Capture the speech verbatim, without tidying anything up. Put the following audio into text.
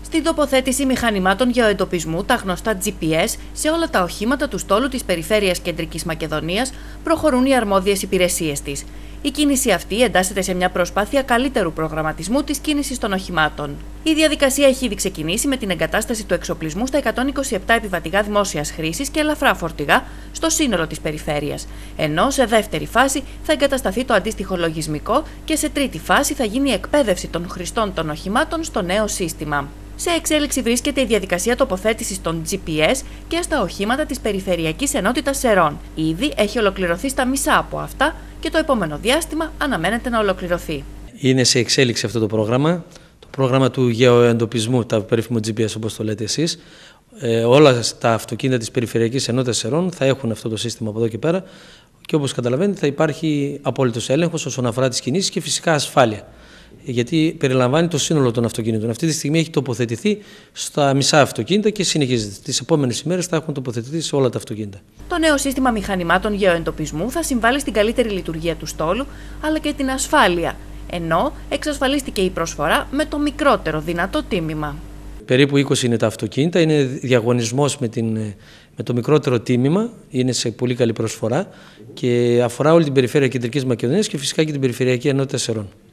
Στην τοποθέτηση μηχανημάτων γεωεντοπισμού, τα γνωστά τζι πι ες, σε όλα τα οχήματα του στόλου της Περιφέρειας Κεντρικής Μακεδονίας προχωρούν οι αρμόδιες υπηρεσίες της. Η κίνηση αυτή εντάσσεται σε μια προσπάθεια καλύτερου προγραμματισμού της κίνησης των οχημάτων. Η διαδικασία έχει ήδη ξεκινήσει με την εγκατάσταση του εξοπλισμού στα εκατόν είκοσι επτά επιβατικά δημόσιας χρήσης και ελαφρά φορτηγά στο σύνολο της περιφέρειας. Ενώ σε δεύτερη φάση θα εγκατασταθεί το αντίστοιχο λογισμικό και σε τρίτη φάση θα γίνει η εκπαίδευση των χρηστών των οχημάτων στο νέο σύστημα. Σε εξέλιξη βρίσκεται η διαδικασία τοποθέτησης των τζι πι ες και στα οχήματα της Περιφερειακής Ενότητας Σερών. Ήδη έχει ολοκληρωθεί στα μισά από αυτά και το επόμενο διάστημα αναμένεται να ολοκληρωθεί. Είναι σε εξέλιξη αυτό το πρόγραμμα, το πρόγραμμα του γεωεντοπισμού, τα περίφημο τζι πι ες όπως το λέτε εσείς. Ε, όλα τα αυτοκίνητα της Περιφερειακής Ενότητας Σερών θα έχουν αυτό το σύστημα από εδώ και πέρα και όπως καταλαβαίνετε θα υπάρχει απόλυτος έλεγχος όσον αφορά τις κινήσεις και φυσικά ασφάλεια. Γιατί περιλαμβάνει το σύνολο των αυτοκινήτων. Αυτή τη στιγμή έχει τοποθετηθεί στα μισά αυτοκίνητα και συνεχίζεται. Τις επόμενες ημέρες θα έχουν τοποθετηθεί σε όλα τα αυτοκίνητα. Το νέο σύστημα μηχανημάτων γεωεντοπισμού θα συμβάλλει στην καλύτερη λειτουργία του στόλου αλλά και την ασφάλεια. Ενώ εξασφαλίστηκε η προσφορά με το μικρότερο δυνατό τίμημα. Περίπου είκοσι είναι τα αυτοκίνητα, είναι διαγωνισμός με, την, με το μικρότερο τίμημα, είναι σε πολύ καλή προσφορά και αφορά όλη την περιφέρεια Κεντρικής Μακεδονίας και φυσικά και την Περιφερειακή Ενότητα Σερών.